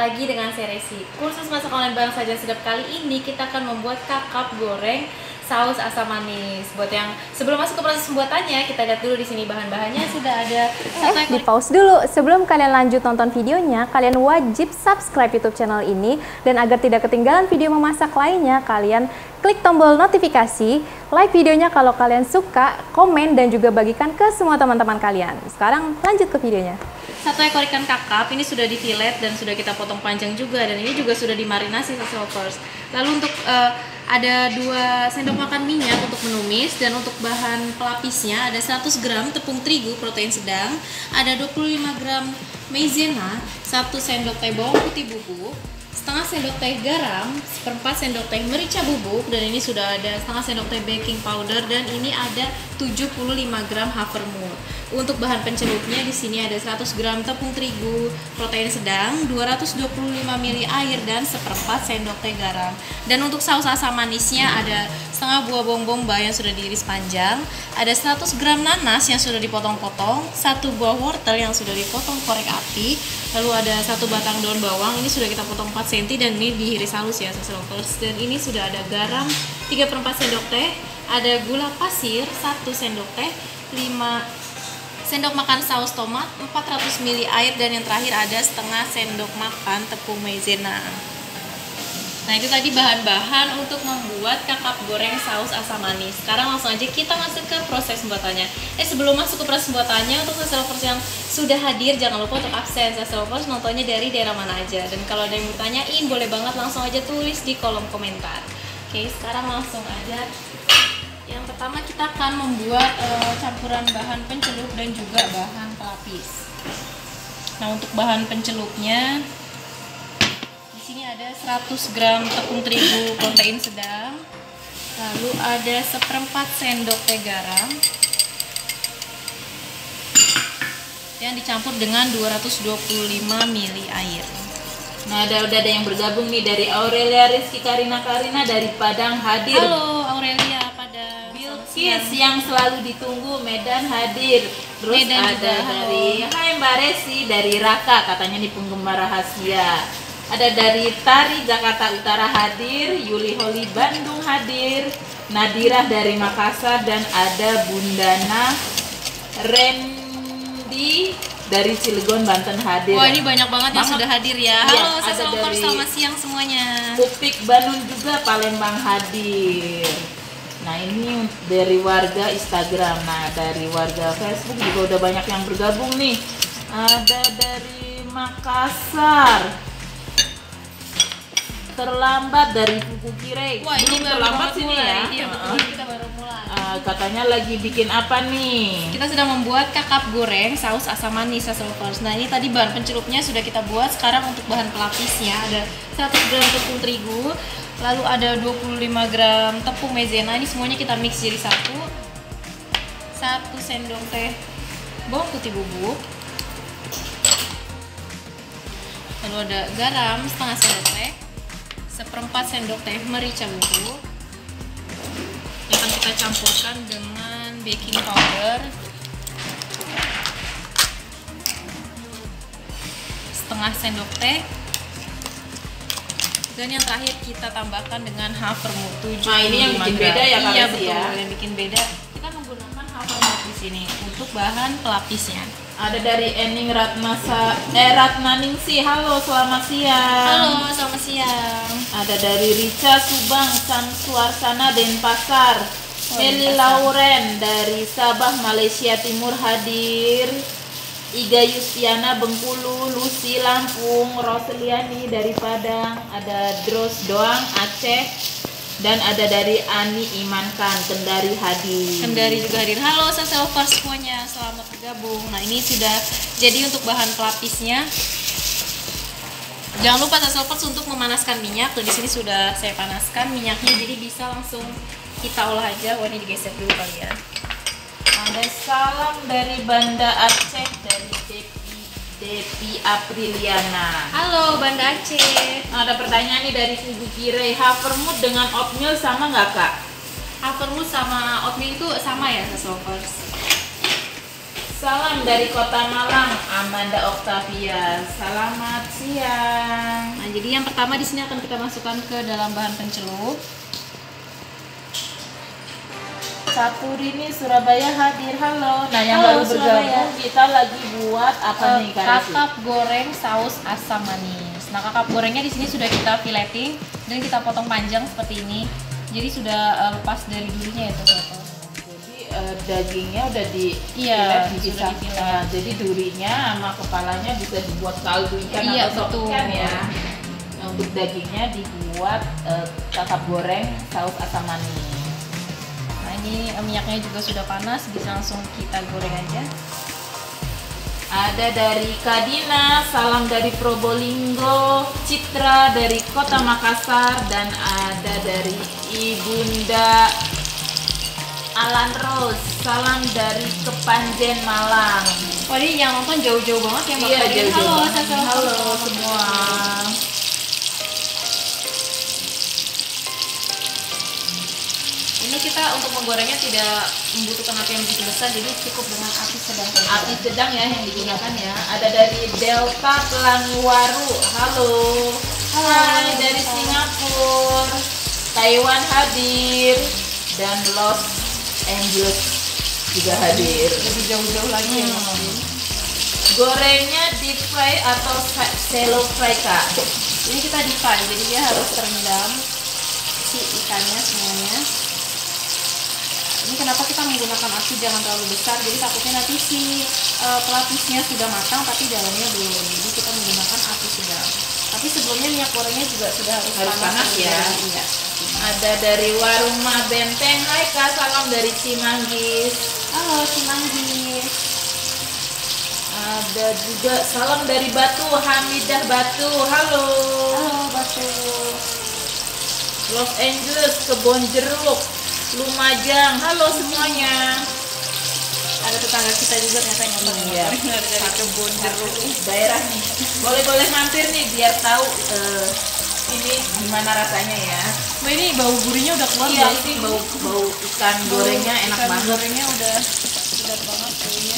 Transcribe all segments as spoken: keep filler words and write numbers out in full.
lagi dengan Seresi. Kursus masak online bareng Sajian Sedap kali ini kita akan membuat kakap goreng saus asam manis. Buat yang sebelum masuk ke proses pembuatannya, kita lihat dulu di sini bahan-bahannya sudah ada. Eh, di pause dulu. Sebelum kalian lanjut nonton videonya, kalian wajib subscribe YouTube channel ini, dan agar tidak ketinggalan video memasak lainnya, kalian klik tombol notifikasi, like videonya kalau kalian suka, komen dan juga bagikan ke semua teman-teman kalian. Sekarang lanjut ke videonya. Satu ekor ikan kakap ini sudah difilet dan sudah kita potong panjang juga, dan ini juga sudah dimarinasi sausage. Lalu untuk uh, ada dua sendok makan minyak untuk menumis, dan untuk bahan pelapisnya ada seratus gram tepung terigu protein sedang, ada dua puluh lima gram maizena, satu sendok teh bawang putih bubuk, setengah sendok teh garam, seperempat sendok teh merica bubuk, dan ini sudah ada setengah sendok teh baking powder, dan ini ada tujuh puluh lima gram havermut. Untuk bahan pencelupnya di sini ada seratus gram tepung terigu protein sedang, dua ratus dua puluh lima mililiter air, dan seperempat sendok teh garam. Dan untuk saus asam manisnya ada setengah buah bawang bombay yang sudah diiris panjang, ada seratus gram nanas yang sudah dipotong-potong, satu buah wortel yang sudah dipotong korek api, lalu ada satu batang daun bawang, ini sudah kita potong empat sentimeter dan ini diiris halus ya sausage. Dan ini sudah ada garam tiga per empat sendok teh, ada gula pasir satu sendok teh, lima sendok makan saus tomat, empat ratus mililiter air, dan yang terakhir ada setengah sendok makan tepung maizena. Nah, itu tadi bahan-bahan untuk membuat kakap goreng saus asam manis. Sekarang langsung aja kita masuk ke proses pembuatannya. Eh, sebelum masuk ke proses pembuatannya, untuk Sasa Lovers yang sudah hadir, jangan lupa untuk absen. Sasa Lovers nontonnya dari daerah mana aja. Dan kalau ada yang mau tanyain, boleh banget langsung aja tulis di kolom komentar. Oke, sekarang langsung aja. Yang pertama kita akan membuat uh, campuran bahan pencelup dan juga bahan pelapis. Nah, untuk bahan pencelupnya di sini ada seratus gram tepung terigu protein sedang, lalu ada seperempat sendok teh garam yang dicampur dengan dua ratus dua puluh lima mililiter air. Nah, ada udah ada yang bergabung nih dari Aurelia Rizky Karina Karina dari Padang hadir. Halo Aurelia. Bilkis yang selalu ditunggu Medan hadir. Terus Medan ada juga, dari Hai Mbak Resi dari Raka, katanya nih penggemar rahasia. Ada dari Tari Jakarta Utara hadir, Yuli Holi Bandung hadir, Nadirah dari Makassar, dan ada Bundana Randy dari Cilegon Banten hadir. Wah, ini banyak banget, banget yang sudah hadir ya. Halo, ya, Sasa Lovers, selamat siang semuanya. Upik Banun juga Palembang hadir. Nah, ini dari warga Instagram. Nah, dari warga Facebook juga udah banyak yang bergabung nih. Ada dari Makassar. Terlambat dari Kuku Kirei. Wah, ini baru terlambat sini ya. Iya, betul. Kita baru mulai. Uh, katanya lagi bikin apa nih? Kita sedang membuat kakap goreng saus asam manis Sasa Lovers. Nah, ini tadi bahan pencelupnya sudah kita buat. Sekarang untuk bahan pelapisnya ada seratus gram tepung terigu, lalu ada dua puluh lima gram tepung maizena. Ini semuanya kita mix jadi satu. Satu sendok teh bawang putih bubuk. Lalu ada garam setengah sendok teh, seperempat sendok teh merica bubuk. Yang akan kita campurkan dengan baking powder setengah sendok teh. Dan yang terakhir kita tambahkan dengan havermut tujuh. Nah, ini yang bikin beda ya kalian. Iya, betul. Ya. Yang bikin beda, kita menggunakan havermut di sini untuk bahan pelapisnya. Ada dari Ening Ratnasa eh Ratnaningsi. Halo, selamat siang. Halo, selamat siang. Ada dari Rica Subang, Sang Suarsana Denpasar. Oh, Meli Denpasar. Lauren dari Sabah Malaysia Timur hadir. Iga Yustiana Bengkulu, Lucy Lampung, Roseliani dari Padang, ada Dros Doang Aceh, dan ada dari Ani Imankan Kendari hadir. Kendari juga hadir. Halo Sasa Lovers semuanya, selamat bergabung. Nah, ini sudah jadi untuk bahan pelapisnya. Jangan lupa Sasa Lovers untuk memanaskan minyak. Tuh di sini sudah saya panaskan minyaknya, jadi bisa langsung kita olah aja. Wah, ini digeser dulu kali ya. Ada salam dari Banda Aceh dari Depi Depi Apriliana. Halo Banda Aceh. Ada pertanyaan nih dari Kubu Kirei, havermut dengan oatmeal sama nggak Kak? Havermut sama oatmeal itu sama ya Sasa Lovers? Salam dari Kota Malang, Amanda Octavia. Selamat siang. Nah, jadi yang pertama di sini akan kita masukkan ke dalam bahan pencelup. Satu Rini Surabaya hadir. Halo. Nah, yang Halo, baru Surabaya. bergabung kita lagi buat apa Uh, nih, Kak Resi? kakap goreng saus asam manis. Nah, kakap gorengnya di sini sudah kita fileting dan kita potong panjang seperti ini. Jadi sudah uh, lepas dari durinya ya, Soto. Uh, dagingnya udah di Iya, filet, sudah dipisah. difilet. Nah, jadi durinya sama kepalanya bisa dibuat kaldu ikan Iya, atau sop betul. ikan ya. Nah, untuk dagingnya dibuat uh, kakap goreng saus asam manis. Nah, ini uh, minyaknya juga sudah panas, bisa langsung kita goreng aja. Ada dari Kadina, salam dari Probolinggo, Citra dari Kota Makassar, dan ada dari Ibunda Alan Rose, salam dari Kepanjen Malang. Wah, ini yang nonton jauh-jauh banget ya, Mbak Iya, Karin. jauh-jauh Halo, banget. Sasa. Halo semua. Ini kita untuk menggorengnya tidak membutuhkan api yang begitu besar, jadi cukup dengan api sedang saja. Api sedang ya yang digunakan ya. Ada dari Delta Pelangi Waru. Halo. Halo. Hai dari Singapura. Taiwan hadir dan Los Angeles juga hadir. Lebih jauh-jauh lagi ya, Mbak Karin. Gorengnya deep fry atau shallow fry, Kak? Ini kita deep fry, jadi dia harus terendam si ikannya semuanya. Ini kenapa kita menggunakan api jangan terlalu besar, jadi takutnya nanti si uh, pelapisnya sudah matang tapi dalamnya belum. Jadi kita menggunakan api sedang. Tapi sebelumnya minyak gorengnya juga sudah harus, Harus panas ya. Iya. Ada dari Warung Ma Benteng. Hai Kak, salam dari Cimanggis. Halo Cimanggis. Ada juga salam dari Batu, Hamidah Batu. Halo. Halo Batu. Los Angeles, Kebon Jeruk, Lumajang. Halo semuanya. Ada tetangga kita juga ternyata yang nonton Iya. dari dari kebun jeruk. Daerah nih. Boleh-boleh mampir nih biar tahu eh, ini gimana rasanya ya. Mbak, ini bau gurihnya udah keluar Iya, guys. sih bau bau ikan gorengnya enak Ikan banget. gorengnya udah sedap banget baunya.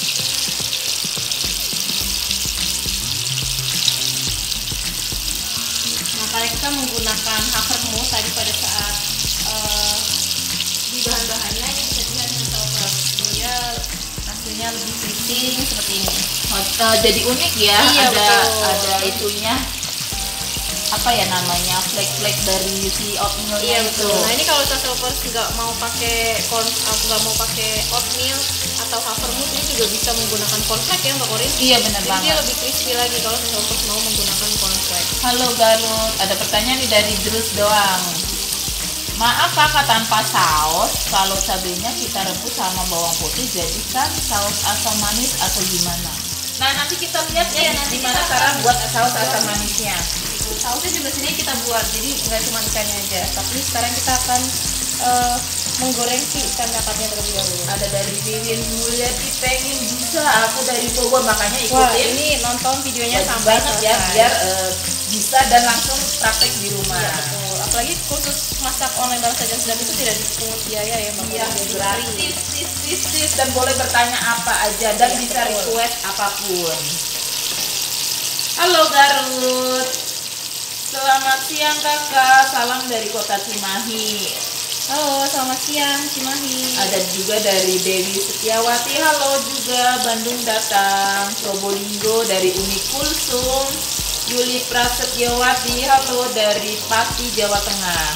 Nah, karena kita menggunakan havermu tadi pada saat eh, di bahan-bahannya ini bisa dilihat dengan saus dia hasilnya lebih keriting seperti ini. Oh, eh, jadi unik ya. Iya, ada betul. ada itunya. Apa ya namanya? Flake-flake dari si oatmeal Iya itu. betul. Nah, ini kalau Sassovers nggak mau pakai corn, nggak mau pakai oatmeal atau havermut, ini juga bisa menggunakan cornflake ya Mbak Korin. Iya benar Jadi dia banget. lebih crispy lagi kalau Sassovers mau menggunakan cornflake. Halo Garut, ada pertanyaan nih dari Drus doang. Maaf kakak, tanpa saus, kalau cabenya kita rebus sama bawang putih jadikan saus asam manis atau gimana? Nah nanti kita lihat ya, Iya, nanti gimana kita cara akan buat saus asam manisnya. Sausnya juga sini kita buat, jadi nggak cuma ikannya aja. Tapi sekarang kita akan eh, menggoreng si ikan kakapnya terlebih dahulu. Ada dari Wiwin Mulyadi, pengen bisa aku dari Bogor, makanya Wah, ikutin. ini nonton videonya Wajib sampai banget ya selesai. biar eh, bisa dan langsung praktek di rumah. Iya, betul. Apalagi khusus masak online bareng saja sedap itu tidak dipungut biaya ya Mbak. Iya, Jadi gratis, free. tis, tis, tis, dan boleh bertanya apa aja dan Iya, bisa betul. request apapun. Halo Garut, selamat siang kakak, salam dari kota Cimahi. Halo, selamat siang Cimahi. Ada juga dari Dewi Setiawati, halo juga, Bandung datang. Probolinggo dari Umi Kulsum. Yuli Prasetyawati, halo dari Pati, Jawa Tengah.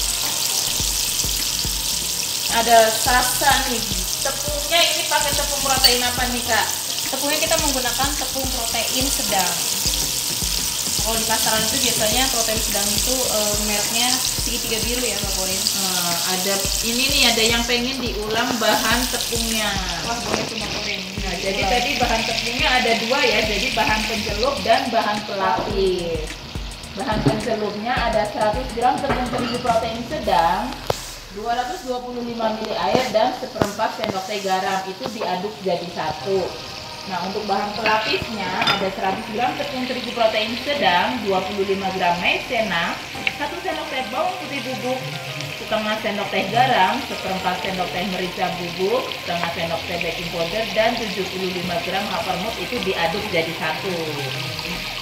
Ada Sasa nih, tepungnya ini pakai tepung protein apa nih kak? Tepungnya kita menggunakan tepung protein sedang. Kalau di pasaran itu biasanya protein sedang itu eh, mereknya segitiga biru ya Mbak Korin. Eh, ada ini nih, ada yang pengen diulang bahan tepungnya. Wah, boleh tuh Mbak Korin. Nah, jadi tadi bahan tepungnya ada dua ya, jadi bahan pencelup dan bahan pelapis. Bahan pencelupnya ada seratus gram tepung terigu protein sedang, dua ratus dua puluh lima mililiter air dan seperempat sendok teh garam, itu diaduk jadi satu. Nah, untuk bahan pelapisnya ada seratus gram tepung terigu protein sedang, dua puluh lima gram maizena, satu sendok teh bawang putih bubuk, setengah sendok teh garam, seperempat sendok teh merica bubuk, setengah sendok teh baking powder, dan tujuh puluh lima gram havermut itu diaduk jadi satu.